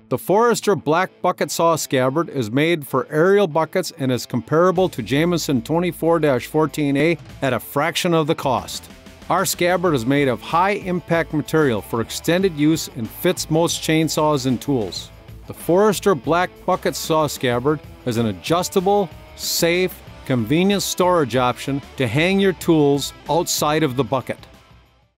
The Forester Black Bucket Saw Scabbard is made for aerial buckets and is comparable to Jameson 24-14A at a fraction of the cost. Our Scabbard is made of high-impact material for extended use and fits most chainsaws and tools. The Forester Black Bucket Saw Scabbard is an adjustable, safe, convenient storage option to hang your tools outside of the bucket.